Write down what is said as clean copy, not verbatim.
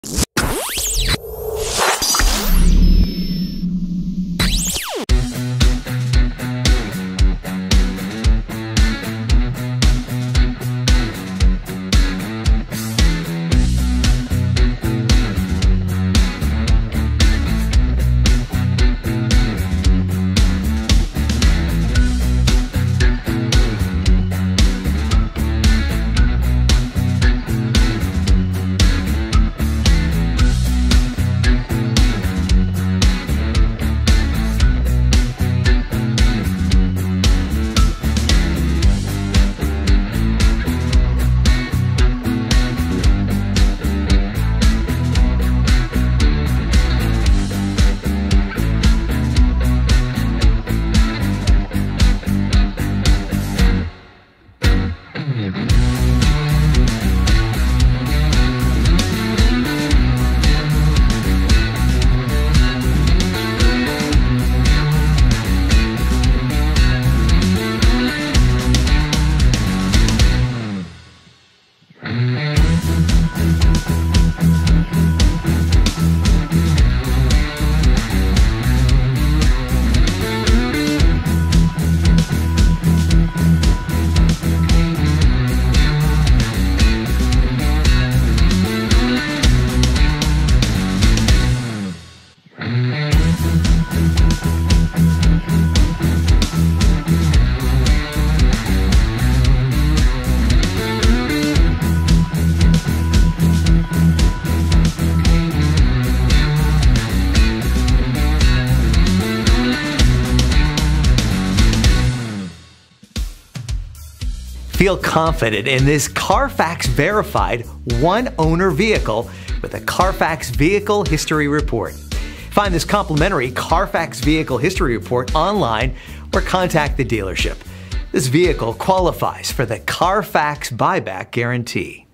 Feel confident in this Carfax verified one-owner vehicle with a Carfax Vehicle History Report. Find this complimentary Carfax Vehicle History Report online or contact the dealership. This vehicle qualifies for the Carfax buyback guarantee.